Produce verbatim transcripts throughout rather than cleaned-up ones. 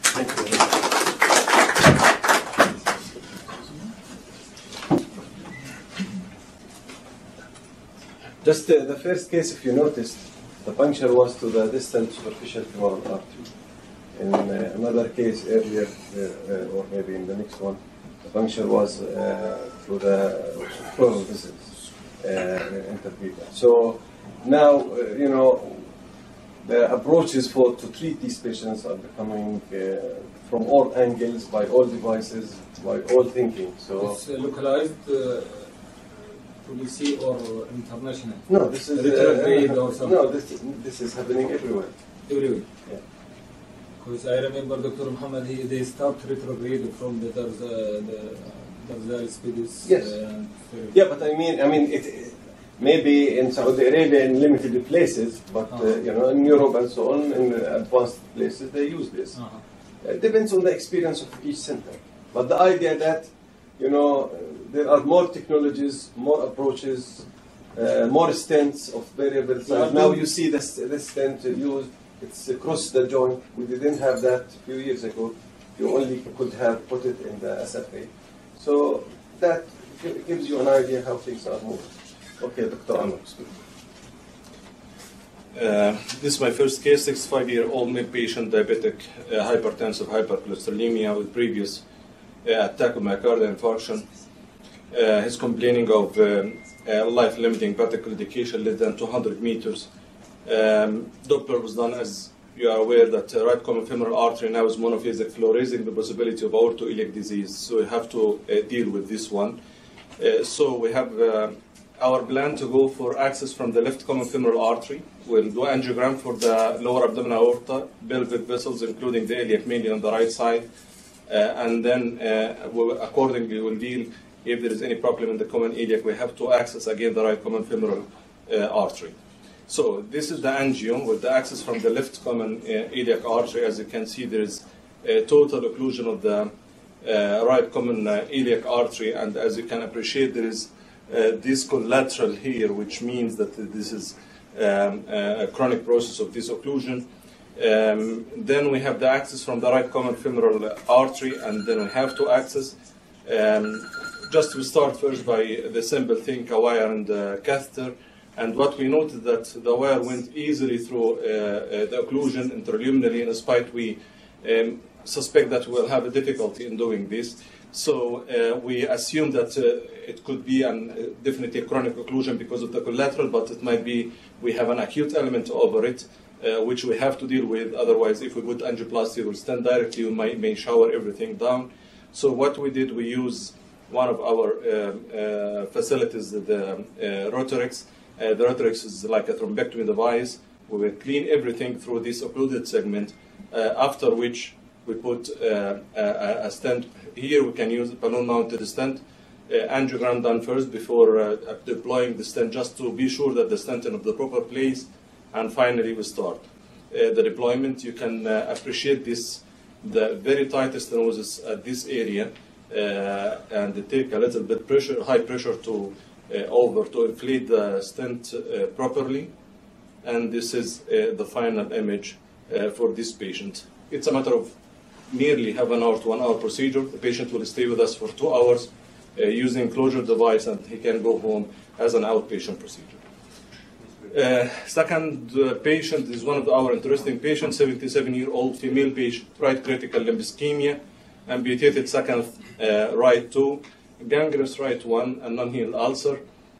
Thank you. Just uh, the first case, if you noticed, the puncture was to the distal superficial femoral artery. In uh, another case earlier, uh, uh, or maybe in the next one, the puncture was uh, to the pleural vessels, uh, intervita. So now, uh, you know, the approaches for to treat these patients are becoming uh, from all angles, by all devices, by all thinking. So it's uh, localized uh, to B C or international? No, this is retrograde uh, or something. No, this this is happening everywhere. Everywhere. Yeah. Because I remember Doctor Muhammad, he, they start retrograde from the Darza, the Darzal Spidis. Yes. Uh, Yeah, but I mean, I mean, it, it maybe in Saudi Arabia in limited places, but uh, you know, in Europe and so on, in advanced places, they use this. Uh-huh. It depends on the experience of each center. But the idea that, you know, there are more technologies, more approaches, uh, more stents of variable size. Now you see this, this stent used, it's across the joint. We didn't have that a few years ago. You only could have put it in the S F A. So that gives you an idea how things are moving. Okay, Doctor Anwar. Uh, this is my first case, sixty-five-year-old male patient, diabetic, uh, hypertensive, hypercholesterolemia with previous uh, attack of myocardial infarction. Uh, he's complaining of um, uh, life-limiting bradycardication less than two hundred meters. Um, Doppler was done, as you are aware, that uh, right common femoral artery now is monophasic flow, raising the possibility of aortoiliac disease. So we have to uh, deal with this one. Uh, so we have uh, our plan to go for access from the left common femoral artery. We'll do angiogram for the lower abdominal aorta, pelvic vessels, including the iliac mainly on the right side, uh, and then uh, we'll, accordingly we'll deal if there is any problem in the common iliac. We have to access again the right common femoral uh, artery. So this is the angio with the access from the left common uh, iliac artery. As you can see, there is a total occlusion of the uh, right common uh, iliac artery, and as you can appreciate, there is uh, this collateral here, which means that this is um, a chronic process of this occlusion. Um, then we have the access from the right common femoral artery, and then we have to access. Um, just to start first by the simple thing, a wire and a catheter. And what we noted that the wire went easily through uh, uh, the occlusion intraluminally, and despite we um, suspect that we'll have a difficulty in doing this. So uh, we assume that uh, it could be an, uh, definitely a chronic occlusion because of the collateral, but it might be we have an acute element over it, uh, which we have to deal with. Otherwise, if we put angioplasty or stent directly, we might, may shower everything down. So what we did, we use one of our uh, uh, facilities, the uh, Rotarex. Uh, the Rotarex is like a thrombectomy device. We will clean everything through this occluded segment, uh, after which we put uh, a, a stent. Here we can use a balloon-mounted stent. Uh, angiogram done first before uh, deploying the stent, just to be sure that the stent is in the proper place, and finally we start. Uh, the deployment, you can uh, appreciate this, the very tight stenosis at this area, uh, and they take a little bit pressure, high pressure to Uh, over to inflate the stent uh, properly, and this is uh, the final image uh, for this patient. It's a matter of nearly half an hour to one hour procedure. The patient will stay with us for two hours uh, using closure device, and he can go home as an outpatient procedure. Uh, second uh, patient is one of our interesting patients, seventy-seven-year-old female patient, right critical limb ischemia, amputated second uh, right toe, gangrenous right one, and non-healed ulcer.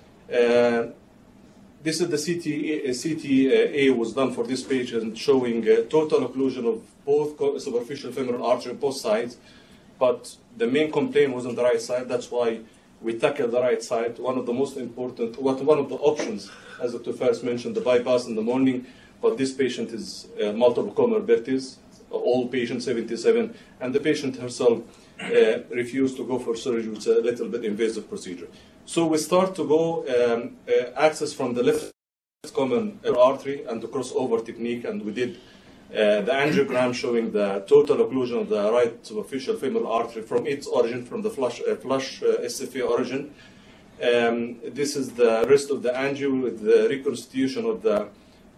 Uh, this is the C T A, C T A was done for this patient, showing uh, total occlusion of both superficial femoral artery on both sides, but the main complaint was on the right side. That's why we tackled the right side. One of the most important, what one of the options, as Doctor Faris mentioned, the bypass in the morning, but this patient is uh, multiple comorbidities, all patients seventy-seven, and the patient herself Uh, refused to go for surgery. It's a little bit invasive procedure. So we start to go um, uh, access from the left common artery and the crossover technique, and we did uh, the angiogram showing the total occlusion of the right superficial femoral artery from its origin, from the flush, uh, flush uh, S F A origin. Um, this is the rest of the angio with the reconstitution of the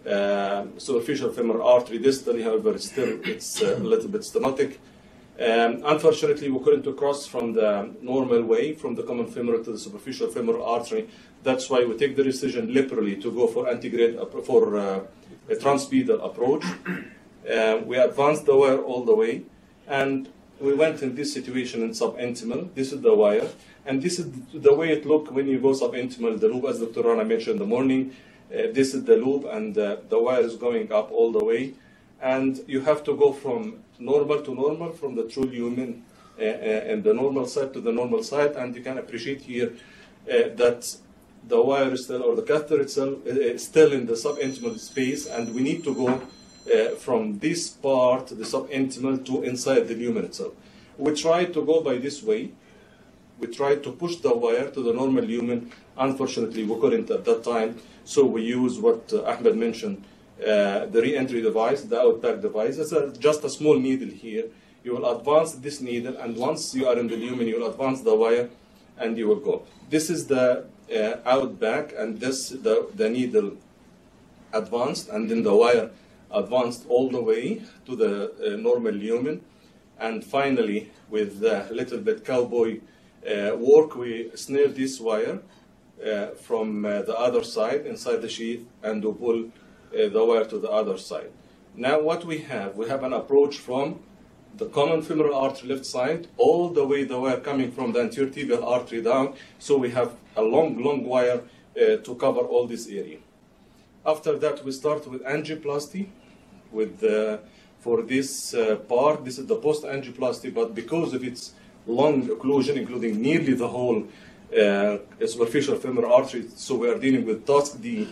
uh, superficial femoral artery distally, however, still it's uh, a little bit stenotic. Um, unfortunately, we couldn't cross from the normal way, from the common femoral to the superficial femoral artery. That's why we take the decision liberally to go for antegrade, for uh, a transpedal approach. Uh, we advanced the wire all the way, and we went in this situation in subintimal. This is the wire, and this is the way it looked when you go subintimal, the loop, as Doctor Rana mentioned in the morning. Uh, this is the loop, and uh, the wire is going up all the way. And you have to go from normal to normal, from the true lumen uh, uh, and the normal side to the normal side. And you can appreciate here uh, that the wire is still, or the catheter itself, uh, is still in the subintimal space, and we need to go uh, from this part, the subintimal, to inside the lumen itself. We tried to go by this way. We tried to push the wire to the normal lumen. Unfortunately, we couldn't at that time, so we used what uh, Ahmed mentioned, uh, the re-entry device, the outback device. It's a, just a small needle here. You will advance this needle, and once you are in the lumen, you will advance the wire, and you will go. This is the uh, outback, and this the, the needle advanced, and then the wire advanced all the way to the uh, normal lumen. And finally, with a little bit cowboy uh, work, we snare this wire uh, from uh, the other side inside the sheath, and we pull uh, the wire to the other side. Now what we have, we have an approach from the common femoral artery left side, all the way the wire coming from the anterior tibial artery down, so we have a long, long wire uh, to cover all this area. After that, we start with angioplasty. With uh, for this uh, part, this is the post-angioplasty, but because of its long occlusion, including nearly the whole uh, superficial femoral artery, so we are dealing with task D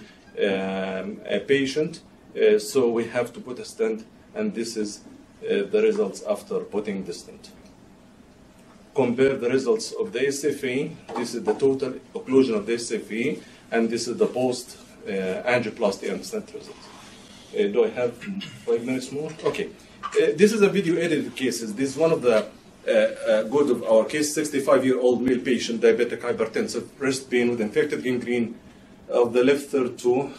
um, a patient, uh, so we have to put a stent, and this is uh, the results after putting the stent. Compare the results of the S F A. This is the total occlusion of the S F A, and this is the post-angioplasty uh, and stent results. Uh, do I have five minutes more? Okay. Uh, this is a video edited cases. This is one of the uh, uh, good of our case, sixty-five-year-old male patient, diabetic hypertensive, wrist pain with infected gangrene of the left third toe.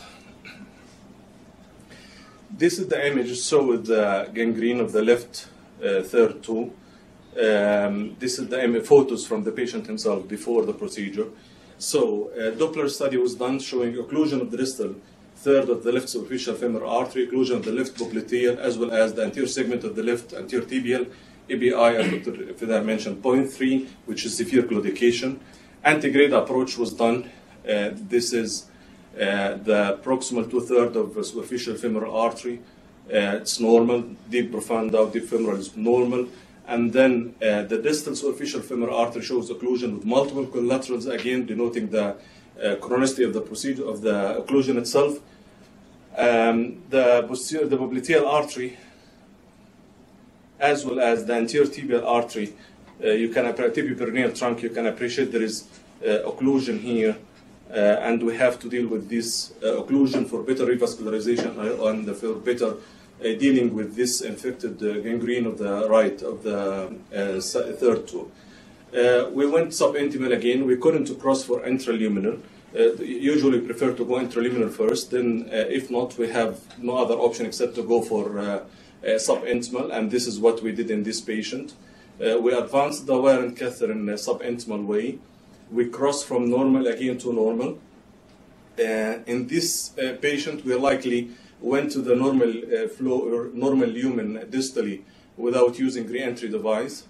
This is the image so with the gangrene of the left uh, third toe. Um, this is the image, photos from the patient himself before the procedure. So a Doppler study was done showing occlusion of the distal third of the left superficial femoral artery, occlusion of the left popliteal, as well as the anterior segment of the left anterior tibial, A B I, as Doctor Fidar mentioned, zero point three, which is severe claudication. Antegrade approach was done. Uh, this is uh, the proximal two-thirds of the superficial femoral artery. Uh, it's normal. Deep profound out, deep femoral is normal. And then uh, the distal superficial femoral artery shows occlusion with multiple collaterals, again denoting the uh, chronicity of the procedure of the occlusion itself. Um, the posterior, the popliteal artery, as well as the anterior tibial artery, uh, you can appreciate tibial trunk. You can appreciate there is uh, occlusion here, uh, and we have to deal with this uh, occlusion for better revascularization and for better uh, dealing with this infected uh, gangrene of the right of the uh, third toe. Uh, we went subintimal again. We couldn't cross for intraluminal. Uh, usually prefer to go intraluminal first, then uh, if not, we have no other option except to go for uh, uh, subintimal, and this is what we did in this patient. Uh, we advanced the wire and catheter in a subintimal way. We crossed from normal again to normal. Uh, in this uh, patient, we likely went to the normal uh, flow or normal lumen distally without using re-entry device.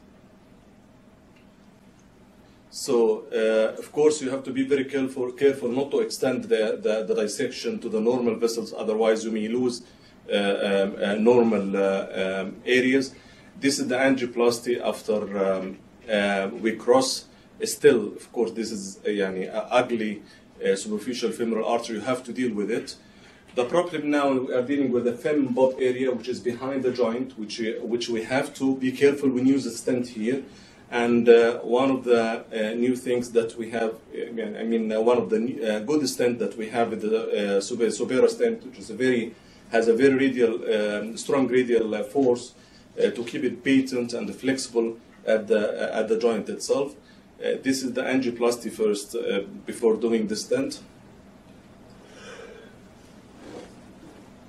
So, uh, of course, you have to be very careful, careful not to extend the, the, the dissection to the normal vessels, otherwise you may lose uh, um, uh, normal uh, um, areas. This is the angioplasty after um, uh, we cross. Still, of course, this is a, yani, a ugly uh, superficial femoral artery. You have to deal with it. The problem now, we are dealing with the fem bob area, which is behind the joint, which, uh, which we have to be careful when you use the stent here. And uh, one of the uh, new things that we have, again, I mean, uh, one of the new, uh, good stent that we have is the uh, Supera stent, which is a very, has a very radial, um, strong radial uh, force uh, to keep it patent and flexible at the, uh, at the joint itself. Uh, this is the angioplasty first uh, before doing the stent.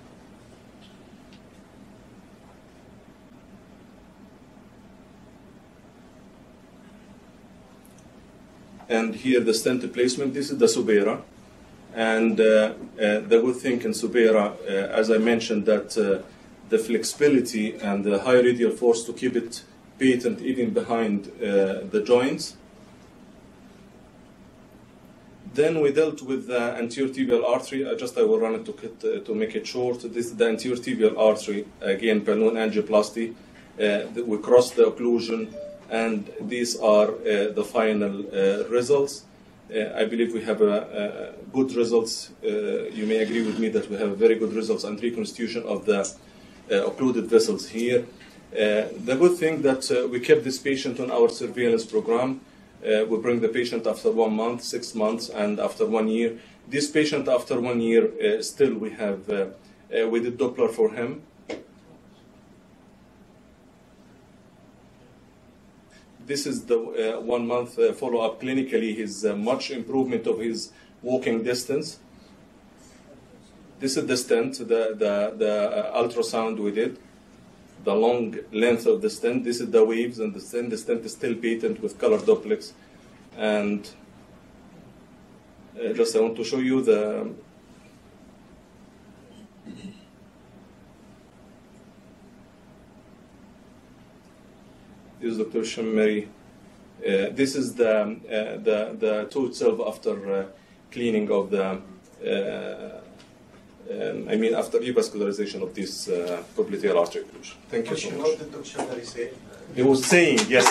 and here the stent placement. This is the Subera. And uh, uh, the good thing in Subera, uh, as I mentioned, that uh, the flexibility and the high radial force to keep it patent even behind uh, the joints. Then we dealt with the anterior tibial artery. I just I will run it to, uh, to make it short. This is the anterior tibial artery, again, balloon angioplasty. Uh, we crossed the occlusion, and these are uh, the final uh, results. Uh, I believe we have a, a good results. Uh, you may agree with me that we have very good results and reconstitution of the uh, occluded vessels here. Uh, the good thing that uh, we kept this patient on our surveillance program. Uh, we bring the patient after one month, six months, and after one year. This patient, after one year, uh, still we have, uh, uh, we did Doppler for him. This is the uh, one month uh, follow-up clinically, his uh, much improvement of his walking distance. This is the stent, the, the, the uh, ultrasound we did. The long length of the stent. This is the waves, and the stent, the stent is still patent with color duplex. And uh, just I want to show you the this is Doctor Shammeri. Uh, this is the uh, the the toe itself after uh, cleaning of the. Uh, Um, I mean, after revascularization of this uh, popliteal artery occlusion. Thank you so much. What did Doctor Shammeri say? He was saying, yes,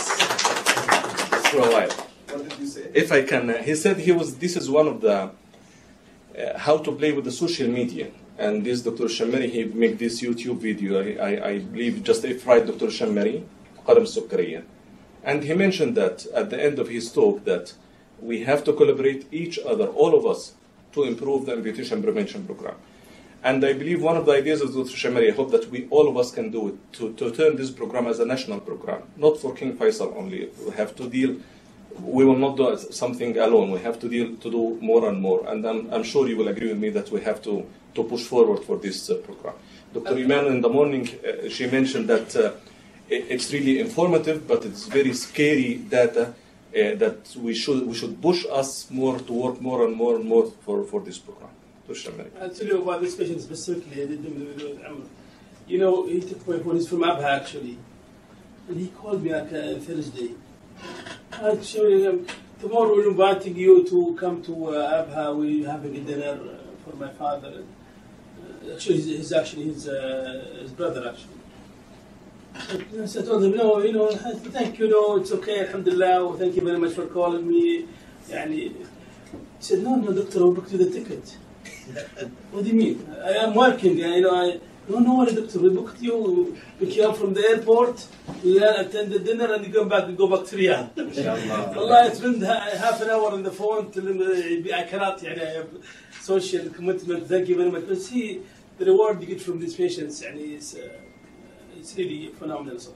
for a while. What did you say? If I can, uh, he said he was. This is one of the uh, how to play with the social media. And this Doctor Shammeri, he make this YouTube video. I, I, I believe just if right, Doctor Shammeri, قدم السكرية. And he mentioned that at the end of his talk that we have to collaborate each other, all of us, to improve the amputation prevention program. And I believe one of the ideas of Doctor Shammeri, I hope that we, all of us can do it, to, to turn this program as a national program, not for King Faisal only. We have to deal, we will not do something alone. We have to deal to do more and more. And I'm, I'm sure you will agree with me that we have to, to push forward for this uh, program. Doctor Iman in the morning, uh, she mentioned that uh, it, it's really informative, but it's very scary data uh, that we should, we should push us more to work more and more and more for, for this program. I'll tell you about this patient specifically. I did them. You know, he took my phone. He's from Abha actually, and he called me like uh, Thursday. I showed him tomorrow. We're inviting you to come to uh, Abha. We're having a dinner uh, for my father. Uh, actually, he's, he's actually his uh, his brother actually. So I told him, no, you know, thank you, no, it's okay, alhamdulillah, thank you very much for calling me. Yani, he said, no, no, doctor, we booked you the ticket. What do you mean? I am working, you know, I, no, no worry, doctor, we booked you, pick you up from the airport, we attend the dinner and you come back, we go back to Riyadh. Allah, it's been half an hour on the phone, till I cannot, yani, I have social commitment, thank you very much. But see, the reward you get from these patients, yani, is, uh, it's really phenomenal. Thank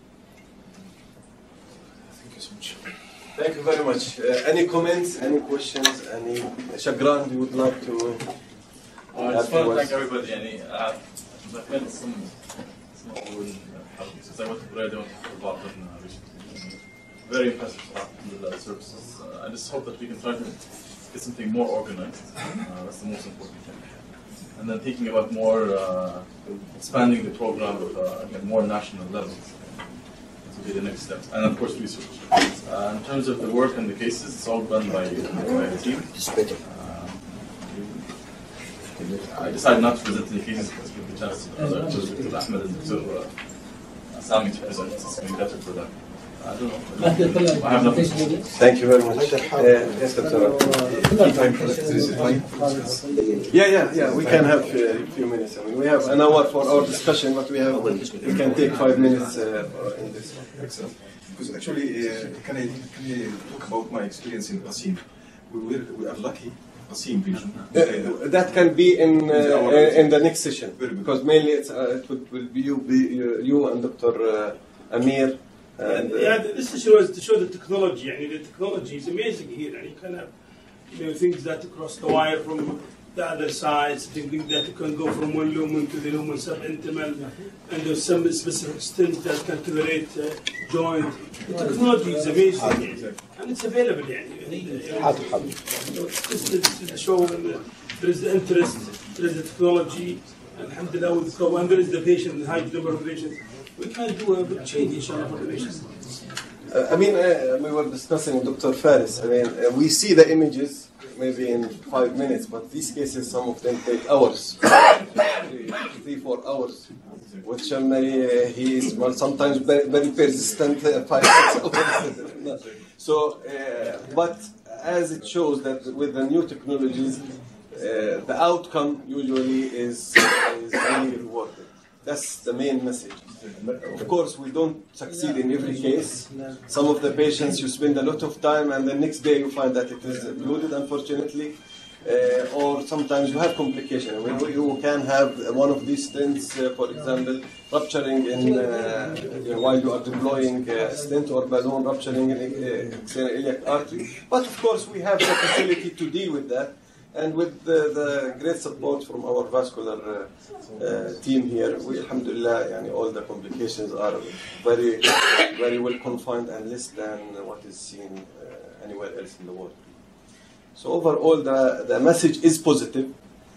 you so much. Thank you very much. Uh, any comments, any questions, any Shagran you would like to? Uh, I just want to thank everybody. Any, uh, I've met some small uh, since I went to Korea, I went to Boston uh, recently. Very impressive with the services. Uh, I just hope that we can try to get something more organized. Uh, that's the most important thing. And then thinking about more uh, expanding the program with uh, again, more national levels. This will be the next step. And of course, research. Uh, in terms of the work and the cases, it's all done by, by the team. Uh, I decided not to present any cases because we have the chance to uh, Ahmed and Doctor uh, Sami to present. It's going to be better for them. I don't know. I have nothing. Thank you very much. Uh, yes, Doctor. Yeah, yeah, yeah. We can have uh, a few minutes. I mean, we have an hour for our discussion, but we have we can take five minutes uh, in this. Excellent. Because actually, uh, can I can I talk about my experience in Qasim? We were we are lucky. Qasim region. Uh, that can be in uh, in the next session because mainly it's, uh, it would, will be you, be you and Doctor Uh, Amir. And, yeah, this is shows to show the technology. I mean, the technology is amazing here, and you can have, you know, things that cross the wire from the other side, thinking that you can go from one lumen to the lumen subintimal, and there's some specific stents that can tolerate uh, joint. The technology is amazing, and it's available. Just to show there is the interest, there is the technology, and alhamdulillah with the and there is the patient, the high number of patients. We can do a big change, inshallah, for the patients. Uh, I mean, uh, we were discussing with Doctor Faris. I mean, uh, we see the images maybe in five minutes, but these cases, some of them take hours, three, three four hours. With Shammari, uh, he is well, sometimes very, very persistent, uh, five, six hours. So, uh, but as it shows that with the new technologies, uh, the outcome usually is, is really rewarded. That's the main message. Of course, we don't succeed in every case. Some of the patients you spend a lot of time and the next day you find that it is occluded, unfortunately. Uh, or sometimes you have complications. I mean, you can have one of these stents, uh, for example, rupturing in, uh, you know, while you are deploying a stent or balloon rupturing in uh, external iliac artery. But of course, we have the facility to deal with that. And with the, the great support from our vascular uh, uh, team here, we, alhamdulillah, yani, all the complications are very, very well confined and less than what is seen uh, anywhere else in the world. So overall, the, the message is positive.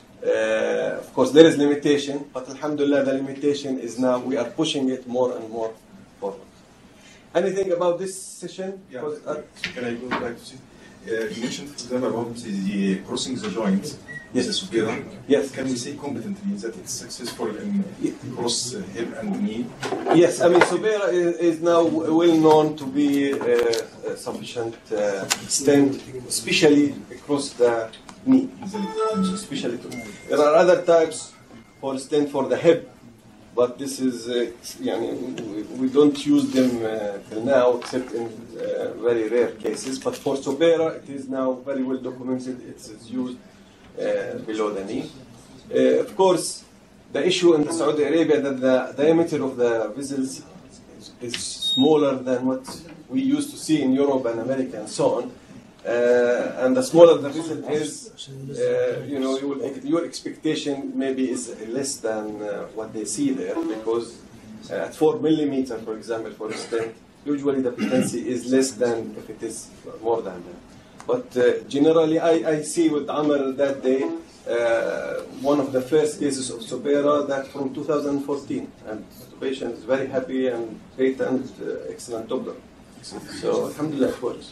Uh, of course, there is limitation, but alhamdulillah, the limitation is now, we are pushing it more and more forward. Anything about this session? Yeah. Uh, Can I go back to see? Uh, you mentioned, for example, about the crossing the joint. Yes. The superior. Yes. Can we say competently that it's successful in cross uh, hip and knee? Yes, I mean, Subera is, is now well known to be uh, a sufficient uh, stent, especially across the knee. Especially to, there are other types for stent for the hip, but this is, uh, yani, we, we don't use them uh, till now except in uh, very rare cases. But for Subera, it is now very well documented. It's, it's used uh, below the knee. Uh, of course, the issue in Saudi Arabia that the diameter of the vessels is, is smaller than what we used to see in Europe and America and so on. Uh, and the smaller the vessel is, uh, you know, you will, your expectation maybe is less than uh, what they see there, because uh, at four millimeter, for example, for a stent, usually the patency is less than if it is more than that. But uh, generally, I, I see with Amr that day, uh, one of the first cases of Subera that from two thousand fourteen, and the patient is very happy and patent, uh, excellent Doppler. So, alhamdulillah, it works.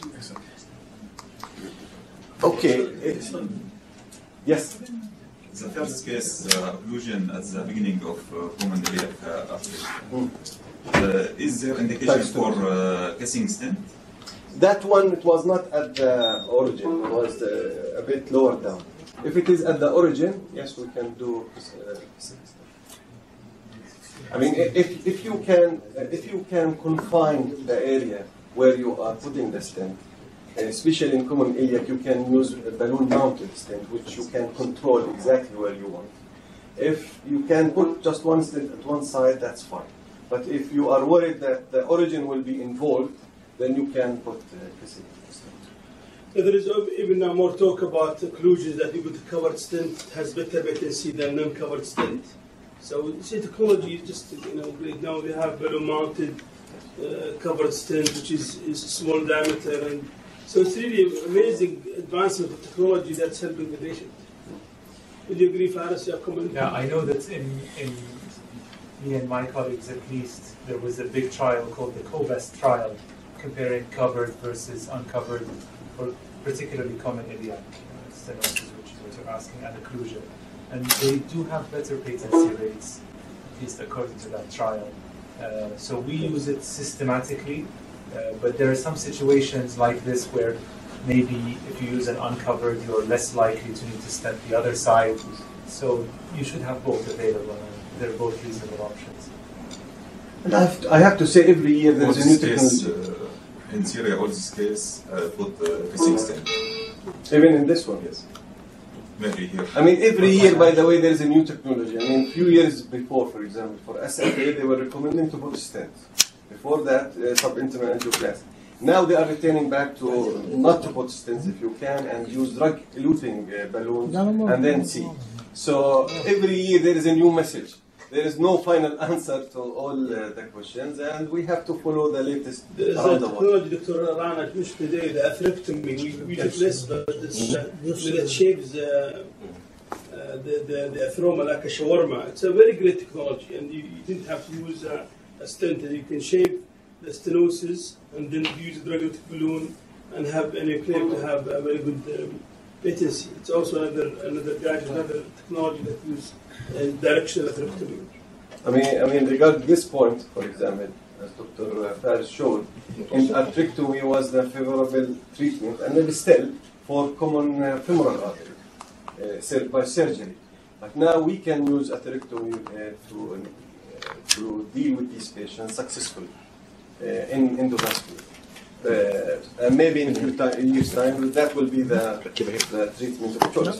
Okay. Yes. The first case, uh, occlusion at the beginning of uh, common iliac uh, artery. Mm. Uh, is there indication for uh, casing stent? That one, it was not at the origin, it was uh, a bit lower down. If it is at the origin, yes, we can do. Uh, I mean, if if you can if you can confine the area where you are putting the stent, especially in common iliac, you can use a balloon-mounted stent, which you can control exactly where you want. If you can put just one stent at one side, that's fine. But if you are worried that the origin will be involved, then you can put uh, stent. So there is even now more talk about occlusions that people with covered stent has better patency than non-covered stent. So you see, technology is just, you know, great. Now we have balloon-mounted uh, covered stent, which is, is small diameter, and so it's really amazing advancement of technology that's helping the patient. Would you agree, Faris? You have comment? Yeah, I know that in, in me and my colleagues at least, there was a big trial called the COVEST trial, comparing covered versus uncovered, for particularly common iliac uh, stenosis, which is what you're asking, and occlusion. And they do have better patency rates, at least according to that trial. Uh, so we use it systematically. Uh, but there are some situations like this where maybe if you use an uncovered, you're less likely to need to stent the other side. So you should have both available, and they're both reasonable options. And I have to, I have to say, every year there is a new technology. Case, uh, in Syria, all this case, uh, put the casing stent. Even in this one, yes. Maybe here. I mean, every year, by the way, there is a new technology. I mean, a few years before, for example, for S F A, they were recommending to put stents. Before that, uh, subintimal angioplasty. Now they are returning back to not to put stents if you can, and use drug-eluting uh, balloons, and then see. So every year there is a new message. There is no final answer to all uh, the questions, and we have to follow the latest There's around a the world. technology, Doctor Rana mentioned today, the atherectomy. We, we did this, but it's, uh, it shaves uh, uh, the, the, the atheroma like a shawarma. It's a very great technology, and you, you didn't have to use uh, a stent. You can shave the stenosis and then use a drug balloon and have and you claim to have a very good um, latency. It's also another another gadget, another technology that uses uh, directional atherectomy. I mean, I mean, regarding this point, for example, as Doctor Faris showed, in atherectomy was the favorable treatment, and maybe still for common uh, femoral artery uh, sur- by surgery. But now we can use atherectomy uh, to uh, to deal with these patients successfully uh, in endovascular. Uh, and maybe in a few ti- years' time, that will be the, the treatment of choice.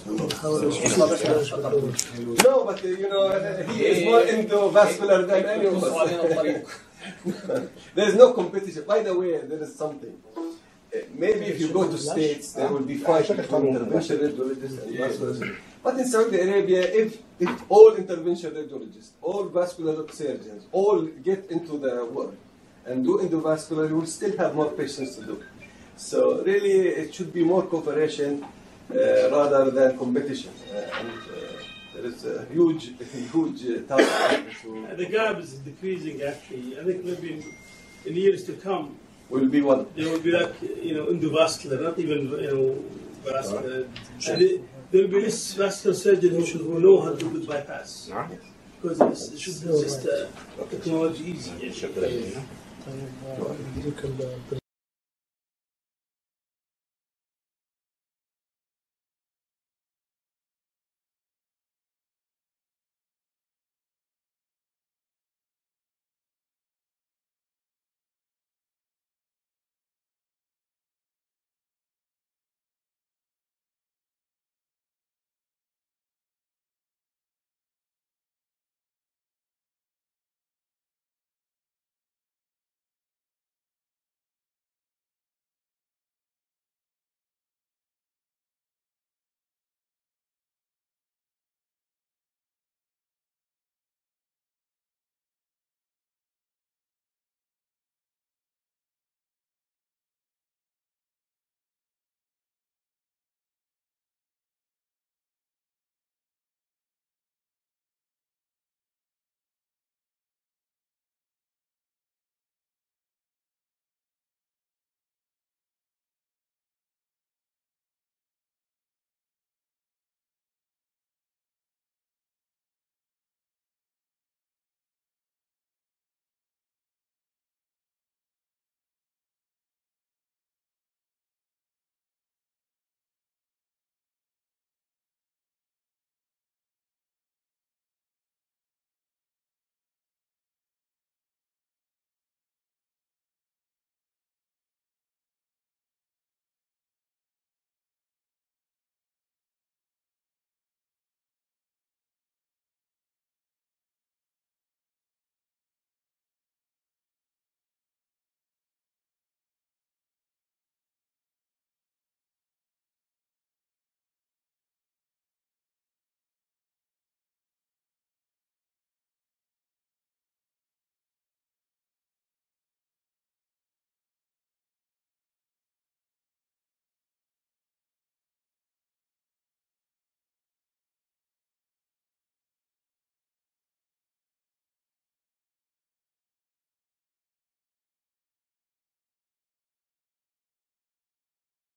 No, but uh, you know, uh, he is more endovascular than any of us. There is no competition. By the way, there is something. Uh, maybe if you go to states, there will be fight between intervention radiologists and vascular surgeons. But in Saudi Arabia, if, if all intervention radiologists, all vascular surgeons, all get into the work and do endovascular, you will still have more patients to do. So really, it should be more cooperation uh, rather than competition. Uh, and uh, there is a huge, huge uh, task. to Uh, the gap is decreasing actually. I think maybe in, in years to come, will be one. there will be like, you know, endovascular, not even, you know, vascular. And it, there will be less vascular surgeons who, who know how to do good bypass. Because it's, it's just uh, technology easy.